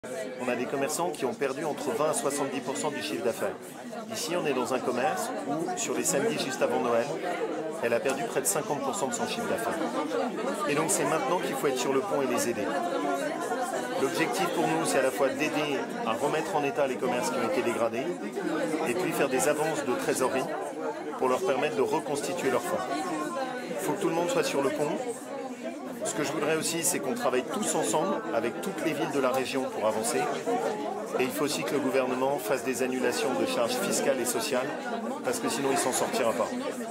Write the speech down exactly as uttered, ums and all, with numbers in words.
On a des commerçants qui ont perdu entre vingt à soixante-dix pour cent du chiffre d'affaires. Ici, on est dans un commerce où, sur les samedis juste avant Noël, elle a perdu près de cinquante pour cent de son chiffre d'affaires. Et donc, c'est maintenant qu'il faut être sur le pont et les aider. L'objectif pour nous, c'est à la fois d'aider à remettre en état les commerces qui ont été dégradés et puis faire des avances de trésorerie pour leur permettre de reconstituer leurs fonds. Il faut que tout le monde soit sur le pont. Ce que je voudrais aussi, c'est qu'on travaille tous ensemble avec toutes les villes de la région pour avancer. Et il faut aussi que le gouvernement fasse des annulations de charges fiscales et sociales, parce que sinon il ne s'en sortira pas.